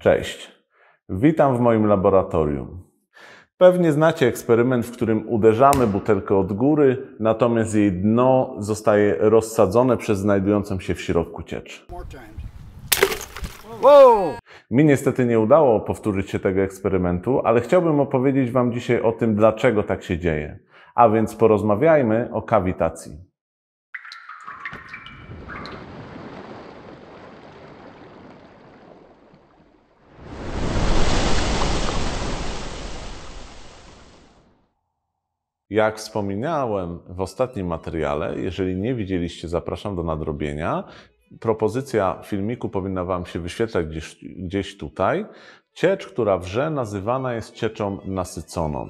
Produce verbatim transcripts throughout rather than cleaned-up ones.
Cześć, witam w moim laboratorium. Pewnie znacie eksperyment, w którym uderzamy butelkę od góry, natomiast jej dno zostaje rozsadzone przez znajdującą się w środku ciecz. Mi niestety nie udało powtórzyć się tego eksperymentu, ale chciałbym opowiedzieć Wam dzisiaj o tym, dlaczego tak się dzieje. A więc porozmawiajmy o kawitacji. Jak wspominałem w ostatnim materiale, jeżeli nie widzieliście, zapraszam do nadrobienia. Propozycja filmiku powinna Wam się wyświetlać gdzieś, gdzieś tutaj. Ciecz, która wrze, nazywana jest cieczą nasyconą.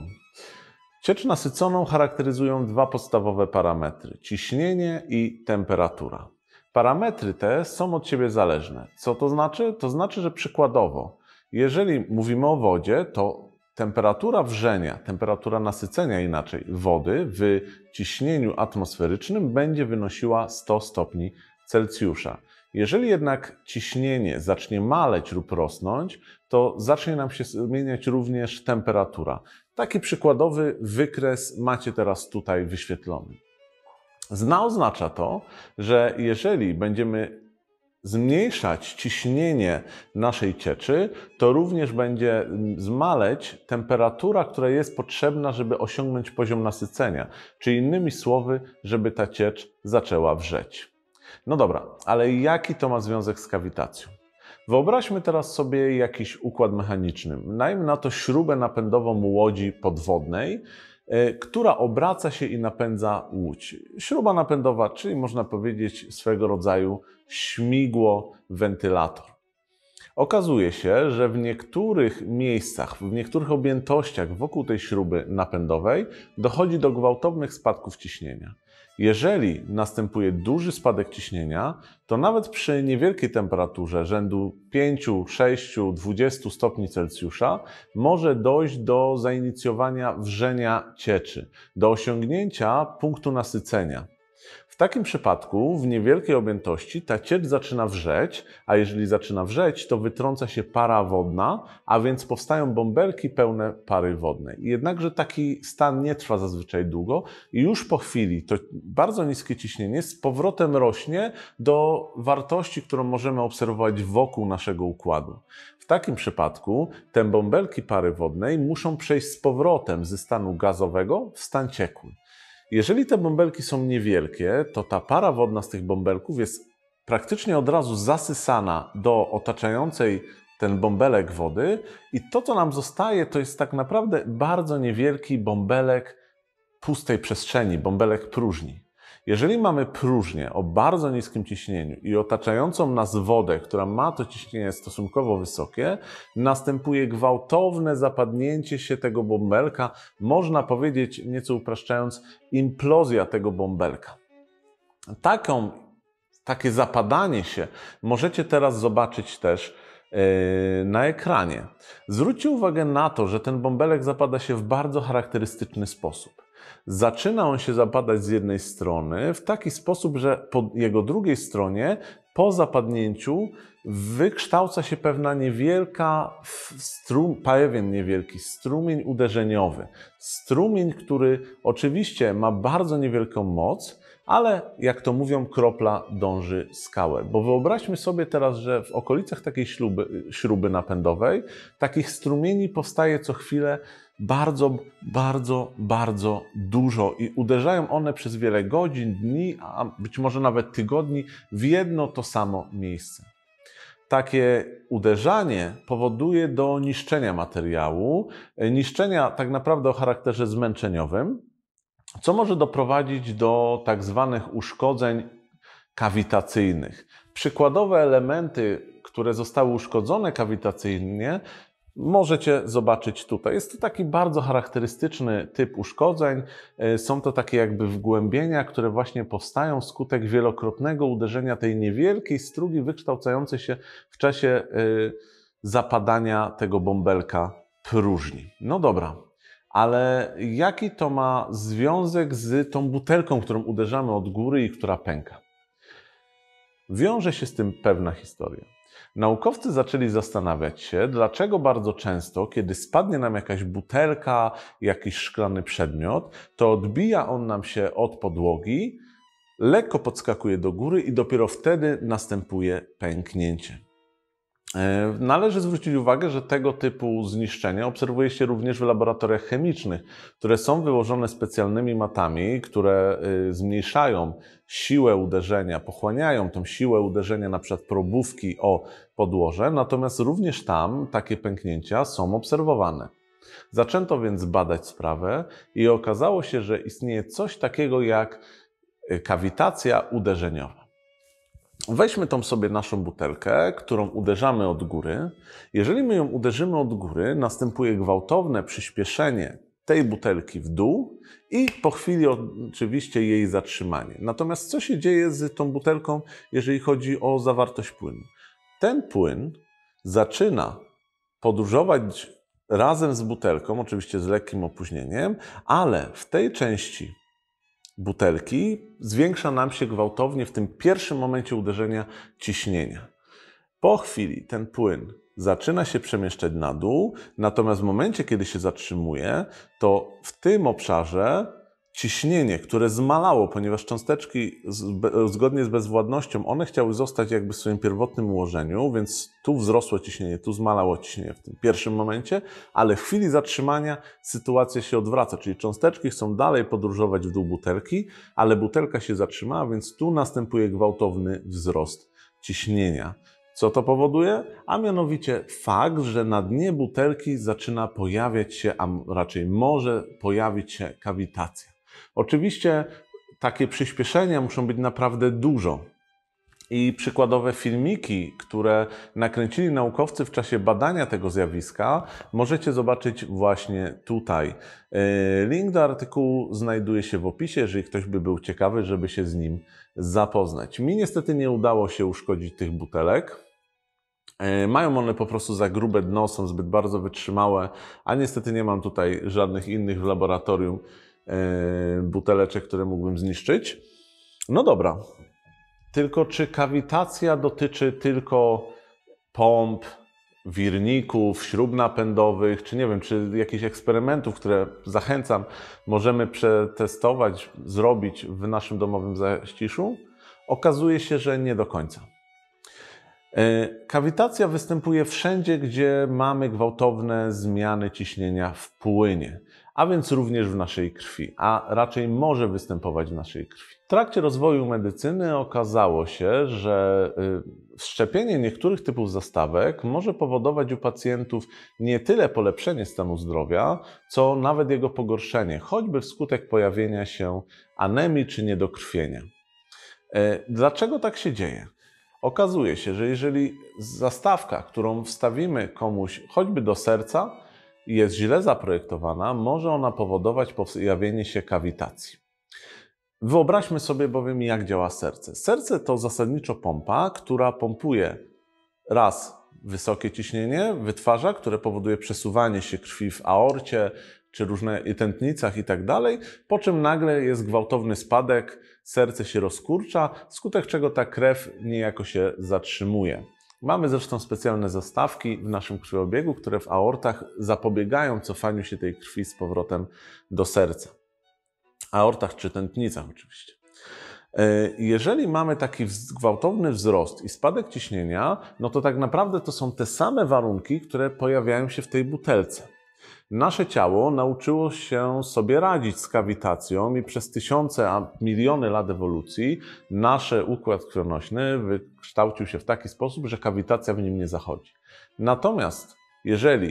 Ciecz nasyconą charakteryzują dwa podstawowe parametry: ciśnienie i temperatura. Parametry te są od siebie zależne. Co to znaczy? To znaczy, że przykładowo, jeżeli mówimy o wodzie, to temperatura wrzenia, temperatura nasycenia inaczej wody w ciśnieniu atmosferycznym będzie wynosiła sto stopni Celsjusza. Jeżeli jednak ciśnienie zacznie maleć lub rosnąć, to zacznie nam się zmieniać również temperatura. Taki przykładowy wykres macie teraz tutaj wyświetlony. Zna oznacza to, że jeżeli będziemy zmniejszać ciśnienie naszej cieczy, to również będzie zmaleć temperatura, która jest potrzebna, żeby osiągnąć poziom nasycenia, czyli innymi słowy, żeby ta ciecz zaczęła wrzeć. No dobra, ale jaki to ma związek z kawitacją? Wyobraźmy teraz sobie jakiś układ mechaniczny. Dajmy na to śrubę napędową łodzi podwodnej, która obraca się i napędza łódź. Śruba napędowa, czyli można powiedzieć swego rodzaju śmigło, wentylator. Okazuje się, że w niektórych miejscach, w niektórych objętościach wokół tej śruby napędowej dochodzi do gwałtownych spadków ciśnienia. Jeżeli następuje duży spadek ciśnienia, to nawet przy niewielkiej temperaturze rzędu pięciu, sześciu, dwudziestu stopni Celsjusza może dojść do zainicjowania wrzenia cieczy, do osiągnięcia punktu nasycenia. W takim przypadku w niewielkiej objętości ta ciecz zaczyna wrzeć, a jeżeli zaczyna wrzeć, to wytrąca się para wodna, a więc powstają bąbelki pełne pary wodnej. Jednakże taki stan nie trwa zazwyczaj długo i już po chwili to bardzo niskie ciśnienie z powrotem rośnie do wartości, którą możemy obserwować wokół naszego układu. W takim przypadku te bąbelki pary wodnej muszą przejść z powrotem ze stanu gazowego w stan ciekły. Jeżeli te bąbelki są niewielkie, to ta para wodna z tych bąbelków jest praktycznie od razu zasysana do otaczającej ten bąbelek wody i to, co nam zostaje, to jest tak naprawdę bardzo niewielki bąbelek pustej przestrzeni, bąbelek próżni. Jeżeli mamy próżnię o bardzo niskim ciśnieniu i otaczającą nas wodę, która ma to ciśnienie stosunkowo wysokie, następuje gwałtowne zapadnięcie się tego bąbelka, można powiedzieć, nieco upraszczając, implozja tego bąbelka. Taką, takie zapadanie się możecie teraz zobaczyć też yy, na ekranie. Zwróćcie uwagę na to, że ten bąbelek zapada się w bardzo charakterystyczny sposób. Zaczyna on się zapadać z jednej strony w taki sposób, że po jego drugiej stronie, po zapadnięciu, wykształca się pewna niewielka strum, pewien niewielki strumień uderzeniowy. Strumień, który oczywiście ma bardzo niewielką moc, ale jak to mówią, kropla dąży skałę. Bo wyobraźmy sobie teraz, że w okolicach takiej śruby, śruby napędowej takich strumieni powstaje co chwilę bardzo, bardzo, bardzo dużo i uderzają one przez wiele godzin, dni, a być może nawet tygodni w jedno to samo miejsce. Takie uderzanie powoduje do niszczenia materiału, niszczenia tak naprawdę o charakterze zmęczeniowym, co może doprowadzić do tak zwanych uszkodzeń kawitacyjnych. Przykładowe elementy, które zostały uszkodzone kawitacyjnie, możecie zobaczyć tutaj. Jest to taki bardzo charakterystyczny typ uszkodzeń. Są to takie jakby wgłębienia, które właśnie powstają wskutek wielokrotnego uderzenia tej niewielkiej strugi wykształcającej się w czasie zapadania tego bąbelka próżni. No dobra, ale jaki to ma związek z tą butelką, którą uderzamy od góry i która pęka? Wiąże się z tym pewna historia. Naukowcy zaczęli zastanawiać się, dlaczego bardzo często, kiedy spadnie nam jakaś butelka, jakiś szklany przedmiot, to odbija on nam się od podłogi, lekko podskakuje do góry i dopiero wtedy następuje pęknięcie. Należy zwrócić uwagę, że tego typu zniszczenia obserwuje się również w laboratoriach chemicznych, które są wyłożone specjalnymi matami, które zmniejszają siłę uderzenia, pochłaniają tą siłę uderzenia na przykład probówki o podłoże, natomiast również tam takie pęknięcia są obserwowane. Zaczęto więc badać sprawę i okazało się, że istnieje coś takiego jak kawitacja uderzeniowa. Weźmy tą sobie naszą butelkę, którą uderzamy od góry. Jeżeli my ją uderzymy od góry, następuje gwałtowne przyspieszenie tej butelki w dół i po chwili oczywiście jej zatrzymanie. Natomiast co się dzieje z tą butelką, jeżeli chodzi o zawartość płynu? Ten płyn zaczyna podróżować razem z butelką, oczywiście z lekkim opóźnieniem, ale w tej części butelki zwiększa nam się gwałtownie w tym pierwszym momencie uderzenia ciśnienia. Po chwili ten płyn zaczyna się przemieszczać na dół, natomiast w momencie, kiedy się zatrzymuje, to w tym obszarze ciśnienie, które zmalało, ponieważ cząsteczki zgodnie z bezwładnością, one chciały zostać jakby w swoim pierwotnym ułożeniu, więc tu wzrosło ciśnienie, tu zmalało ciśnienie w tym pierwszym momencie, ale w chwili zatrzymania sytuacja się odwraca, czyli cząsteczki chcą dalej podróżować w dół butelki, ale butelka się zatrzymała, więc tu następuje gwałtowny wzrost ciśnienia. Co to powoduje? A mianowicie fakt, że na dnie butelki zaczyna pojawiać się, a raczej może pojawić się kawitacja. Oczywiście takie przyspieszenia muszą być naprawdę dużo. I przykładowe filmiki, które nakręcili naukowcy w czasie badania tego zjawiska, możecie zobaczyć właśnie tutaj. Link do artykułu znajduje się w opisie, jeżeli ktoś by był ciekawy, żeby się z nim zapoznać. Mi niestety nie udało się uszkodzić tych butelek. Mają one po prostu za grube dno, są zbyt bardzo wytrzymałe, a niestety nie mam tutaj żadnych innych w laboratorium buteleczek, które mógłbym zniszczyć. No dobra, tylko czy kawitacja dotyczy tylko pomp, wirników, śrub napędowych, czy nie wiem, czy jakichś eksperymentów, które zachęcam, możemy przetestować, zrobić w naszym domowym zaściszu? Okazuje się, że nie do końca. Kawitacja występuje wszędzie, gdzie mamy gwałtowne zmiany ciśnienia w płynie, a więc również w naszej krwi, a raczej może występować w naszej krwi. W trakcie rozwoju medycyny okazało się, że wszczepienie niektórych typów zastawek może powodować u pacjentów nie tyle polepszenie stanu zdrowia, co nawet jego pogorszenie, choćby wskutek pojawienia się anemii czy niedokrwienia. Dlaczego tak się dzieje? Okazuje się, że jeżeli zastawka, którą wstawimy komuś choćby do serca, jest źle zaprojektowana, może ona powodować pojawienie się kawitacji. Wyobraźmy sobie bowiem, jak działa serce. Serce to zasadniczo pompa, która pompuje raz wysokie ciśnienie, wytwarza, które powoduje przesuwanie się krwi w aorcie, czy różne tętnicach i tak dalej, po czym nagle jest gwałtowny spadek, serce się rozkurcza, wskutek czego ta krew niejako się zatrzymuje. Mamy zresztą specjalne zastawki w naszym krwiobiegu, które w aortach zapobiegają cofaniu się tej krwi z powrotem do serca. Aortach czy tętnicach oczywiście. Jeżeli mamy taki gwałtowny wzrost i spadek ciśnienia, no to tak naprawdę to są te same warunki, które pojawiają się w tej butelce. Nasze ciało nauczyło się sobie radzić z kawitacją i przez tysiące, a miliony lat ewolucji nasz układ krwionośny wykształcił się w taki sposób, że kawitacja w nim nie zachodzi. Natomiast jeżeli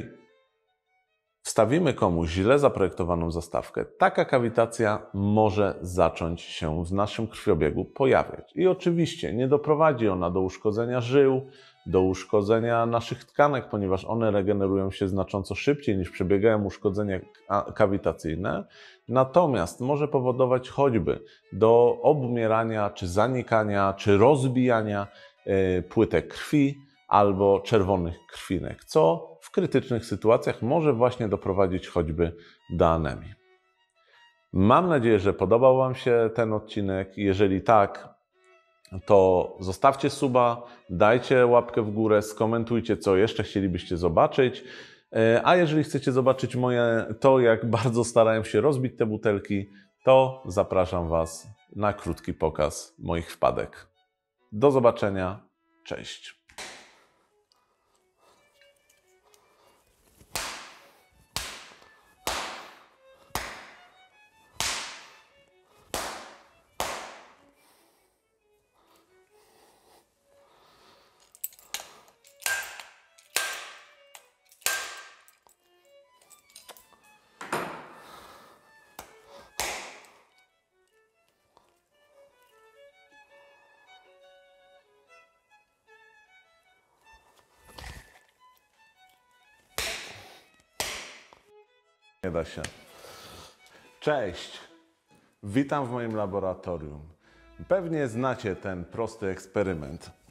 wstawimy komuś źle zaprojektowaną zastawkę, taka kawitacja może zacząć się w naszym krwiobiegu pojawiać. I oczywiście nie doprowadzi ona do uszkodzenia żył, do uszkodzenia naszych tkanek, ponieważ one regenerują się znacząco szybciej niż przebiegają uszkodzenia kawitacyjne. Natomiast może powodować choćby do obumierania, czy zanikania, czy rozbijania płytek krwi albo czerwonych krwinek, co w krytycznych sytuacjach może właśnie doprowadzić choćby do anemii. Mam nadzieję, że podobał Wam się ten odcinek. Jeżeli tak, to zostawcie suba, dajcie łapkę w górę, skomentujcie, co jeszcze chcielibyście zobaczyć. A jeżeli chcecie zobaczyć moje, to, jak bardzo starałem się rozbić te butelki, to zapraszam Was na krótki pokaz moich wpadek. Do zobaczenia. Cześć. Nie da się. Cześć! Witam w moim laboratorium. Pewnie znacie ten prosty eksperyment.